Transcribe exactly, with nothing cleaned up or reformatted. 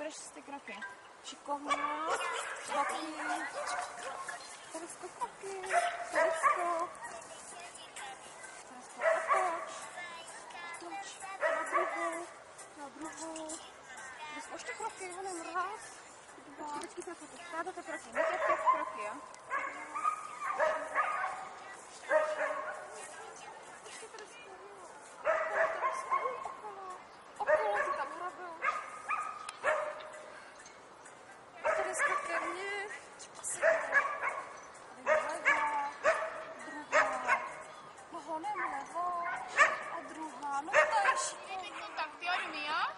bereš ty kroky. Šikovná, taky, Teresko taky, Teresko, Teresko otoč, otoč, na druhou, na druhou, Teresko ještě kroky, jenom raz, dva, počkej, počkej, kroky, skládáte kroky, máte pět kroky, jo? Ještě Teresko, okolo, Teresko, okolo, okolo, ty tam hrabil. Teresko ke mně, asi levá, druhá, no honem levo a druhá, no to je šikovná. Tak ty jdeme, jo?